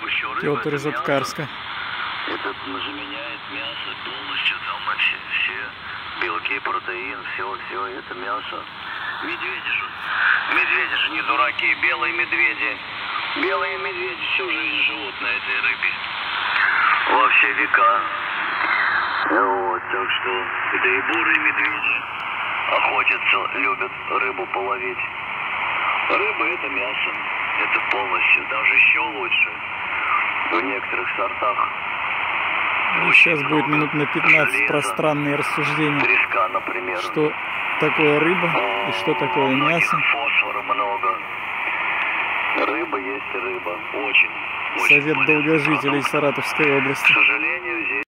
Петр из Аткарска. Это заменяет мясо полностью, там все белки, протеин, все это мясо. Медведи же не дураки, белые медведи всю жизнь живут на этой рыбе. Во все века. Вот, так что это и бурые медведи охотятся, любят рыбу половить. Рыба это мясо, это полностью, даже еще лучше в некоторых сортах. Сейчас будет минут на 15 пространные рассуждения, Треска, например. Что такое рыба и что такое мясо. Фосфора много. Рыба есть рыба. Очень. Совет долгожителей Саратовской области. К сожалению, здесь